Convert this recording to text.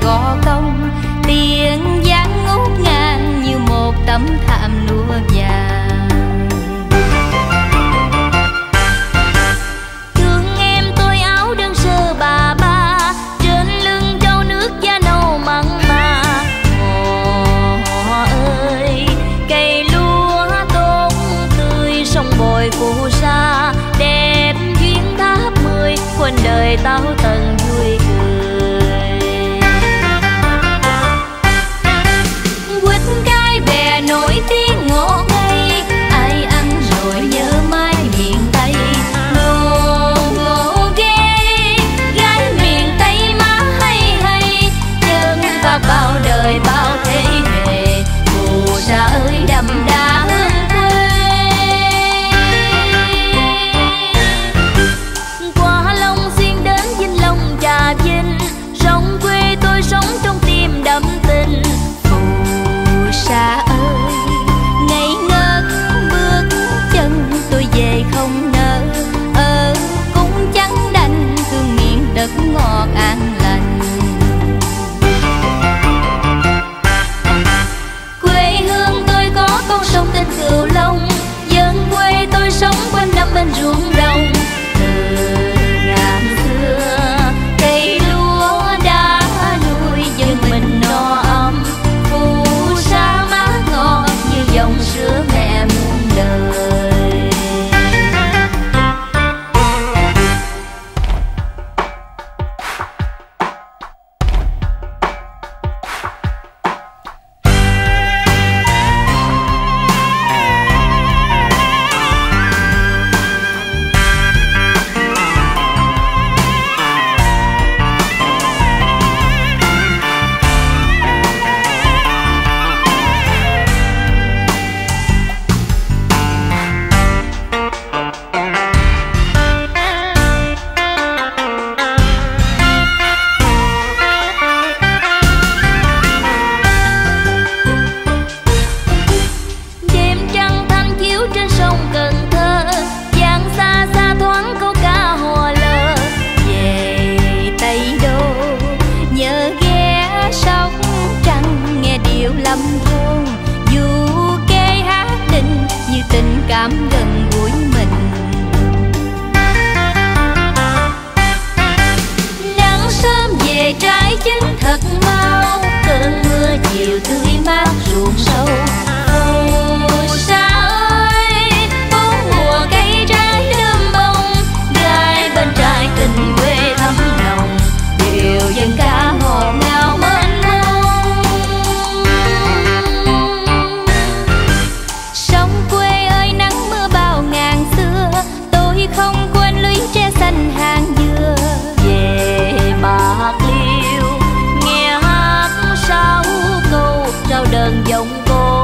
gò công, tiền giang ngút ngàn như một tấm thảm lụa vàng. Thương em tôi áo đơn sơ bà ba, trên lưng trâu nước da nâu mặn mà. Họ ơi, cây lúa tốt tươi sông bồi phù sa, đẹp duyên tháp 10 quên đời tao tận vui cười. Quýt cái bè nổi tiếng ngọt ngây, ai ăn rồi nhớ mãi miền Tây. Ngô ngô ghê gái miền Tây má hay hay, chân và bao đời bao thế hệ, phù sa ơi đậm đà hương quê. Qua Long Xuyên đến Vĩnh Long Trà Vinh, sông quê tôi sống trong tim đậm tình. Phù sa ơi ngây ngất bước chân tôi về không nỡ, ở cũng chẳng đành thương miền đất ngọt an lành. Quê hương tôi có con sông tên Cửu Long, dân quê tôi sống quanh năm bên ruộng đồng. Từ ngàn xưa cây lúa đã nuôi dân mình no ấm, phù sa mát ngọt như dòng sữa mẹ muôn đời. Đêm trăng thanh chiếu trên sông Cần Thơ, giang xa xa thoáng câu ca hò lờ. Về Tây Đô nhớ ghé Sóc Trăng, nghe điệu lâm thôn dù kê hát đình, như tình cảm gần gũi mình. Nắng sớm về trái chín thật mau, cơn mưa chiều tươi mát ruộng sâu. Phù sa ơi bốn mùa cây trái đơm bông, gái bên trai tình quê thắm nồng, điều dân ca ngọt ngào mênh mông. Sông quê ơi nắng mưa bao ngàn xưa, tôi không quên lũy tre xanh hàng dừa. Về Bạc Liêu nghe hát sáu câu, rao đơn giọng cô